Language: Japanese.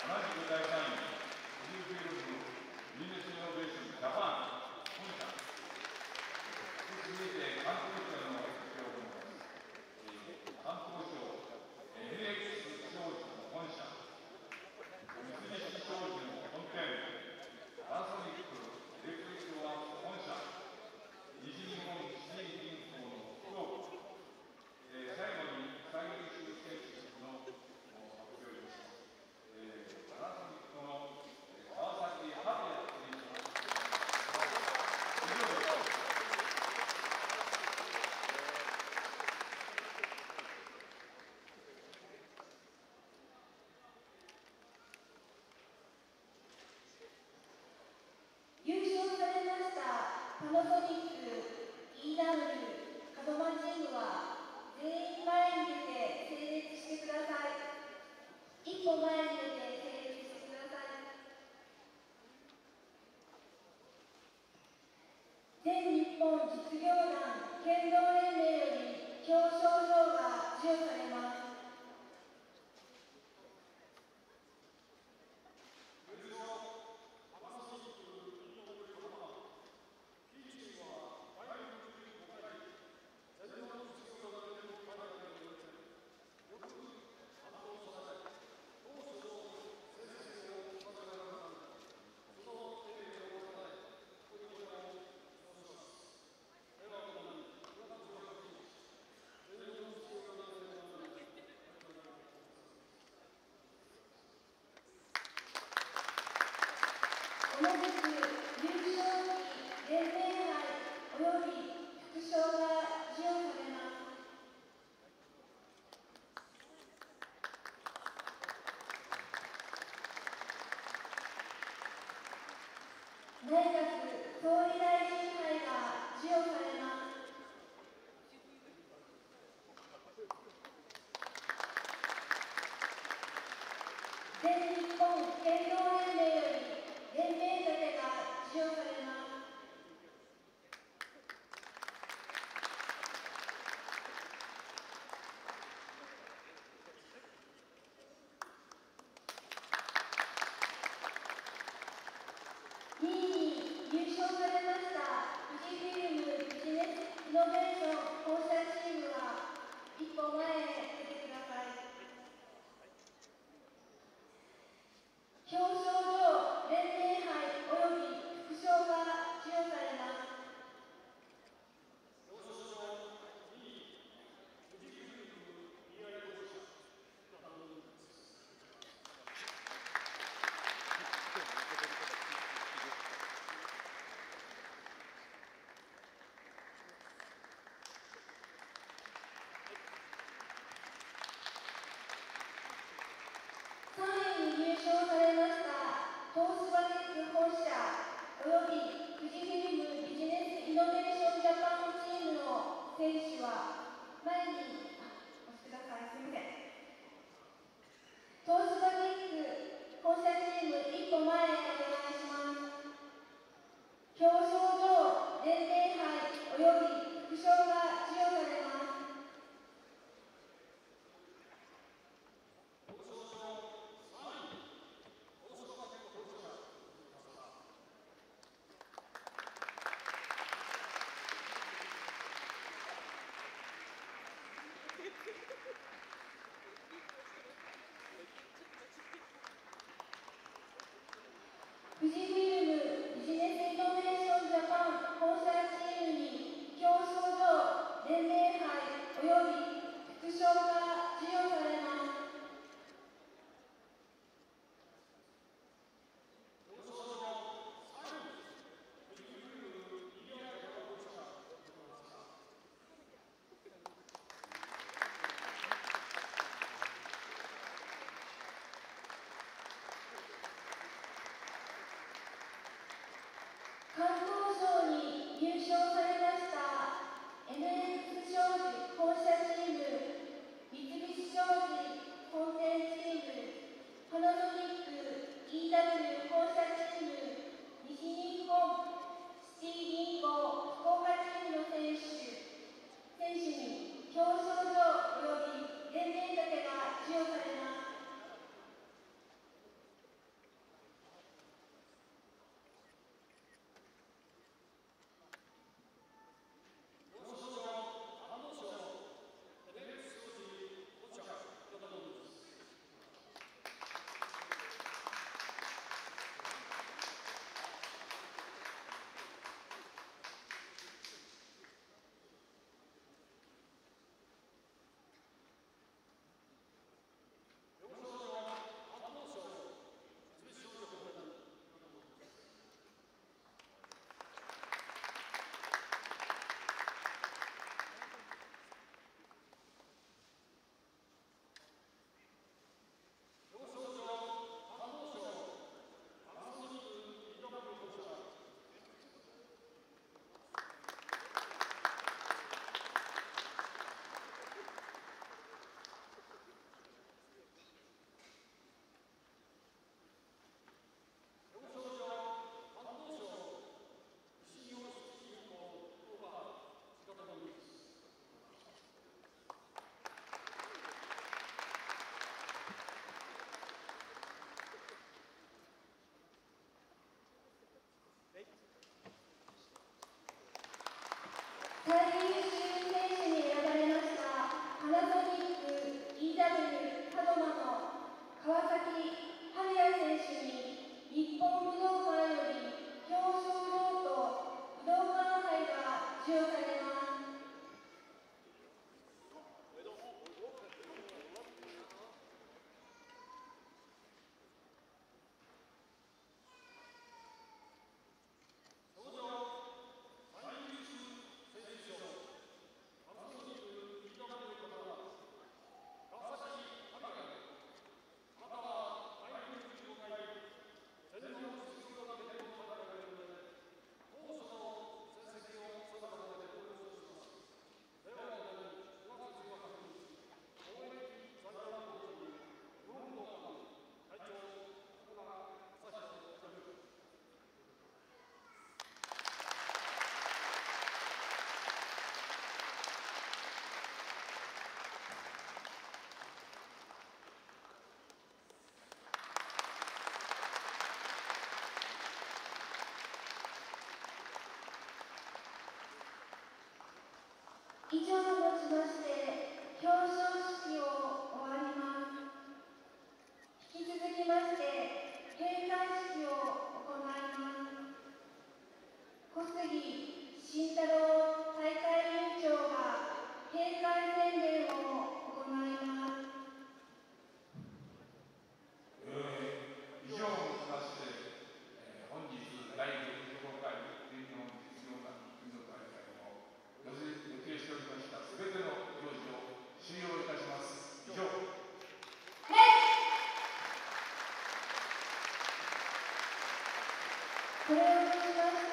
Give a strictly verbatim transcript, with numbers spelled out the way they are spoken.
じくだいさんい、富士フイルムビジネスイノベーションジャパン本社、続いて観光庁の発表を行います。観光庁 エヌエックス 商事の本社、三菱商事の本店、パナソニックエレクトリックワークス本社、西日本シティ銀行の福岡、えー、最後に最優秀選手の発表です。えー、パナソニックの川崎春也選手、以上です。 優勝されましたパナソニック イーダブリュー 門真チームは全員前に出て整列してください。一歩前に出て整列してください。全日本実業団剣道連盟より表彰状が授与されます。同じく優勝旗連盟杯および副賞が授与されます。内閣総理大臣杯が授与されます。全日本剣道連盟より連盟盾が授与されます。にいに優勝されました富士フイルムビジネスイノベーション本社チームは一歩前へ出てください。表彰状連盟杯および副賞が授与されます。さんいに入賞されました東芝テック本社および富士フイルムビジネスイノベーションジャパンチームの選手は前にお越しください。すみません。東芝テック本社チーム一歩前へお願いします。表彰状連盟杯および副賞が授与されます。富士フイルムビジネスイノベーションジャパン本社チームに表彰状連盟杯および副賞が授与されます。観光賞に入賞されました エヌエックス 商事本社チーム、三菱商事本店チーム、パナソニック イーダブリュー 本社チーム、西日本シティ銀行福岡チームの選手、選手に表彰状および連盟盾が授与されます。 以上をもちまして表彰式を終わります。引き続きまして閉会式を行います。小杉慎太郎大会委員長が閉会宣言を行います。 えー以上をもちまして、えー本日だいろくじゅうごかい全日本実業団運動大会の予定しておりましたすべての行事を終了いたします。以上。 これをもちまして